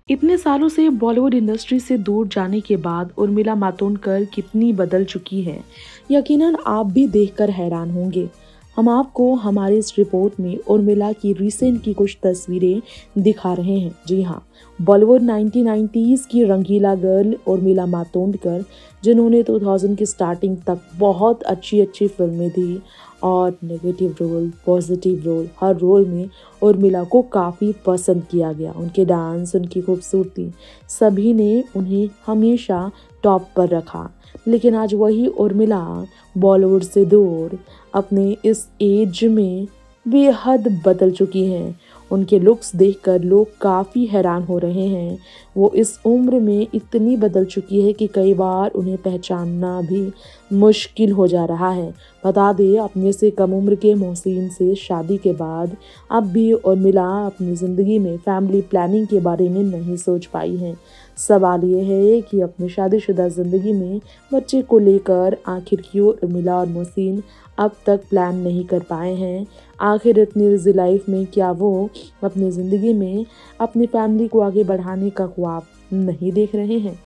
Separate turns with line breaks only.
इतने सालों से बॉलीवुड इंडस्ट्री से दूर जाने के बाद उर्मिला मातोंडकर कितनी बदल चुकी है, यकीनन आप भी देखकर हैरान होंगे। हम आपको हमारी इस रिपोर्ट में उर्मिला की रिसेंट की कुछ तस्वीरें दिखा रहे हैं। जी हाँ, बॉलीवुड 1990s की रंगीला गर्ल उर्मिला मातोंडकर, जिन्होंने 2000 की स्टार्टिंग तक बहुत अच्छी अच्छी फिल्में दी और नेगेटिव रोल, पॉजिटिव रोल, हर रोल में उर्मिला को काफ़ी पसंद किया गया। उनके डांस, उनकी खूबसूरती, सभी ने उन्हें हमेशा टॉप पर रखा। लेकिन आज वही उर्मिला बॉलीवुड से दूर अपने इस एज में बेहद बदल चुकी हैं। उनके लुक्स देखकर लोग काफ़ी हैरान हो रहे हैं। वो इस उम्र में इतनी बदल चुकी है कि कई बार उन्हें पहचानना भी मुश्किल हो जा रहा है। बता दें, अपने से कम उम्र के मोहसिन से शादी के बाद अब भी उर्मिला अपनी ज़िंदगी में फैमिली प्लानिंग के बारे में नहीं सोच पाई हैं। सवाल ये है कि अपनी शादीशुदा ज़िंदगी में बच्चे को लेकर आखिर क्यों उर्मिला और मोहसिन अब तक प्लान नहीं कर पाए हैं। आखिर इतनी बिज़ी लाइफ में क्या वो अपनी ज़िंदगी में अपनी फैमिली को आगे बढ़ाने का ख्वाब नहीं देख रहे हैं?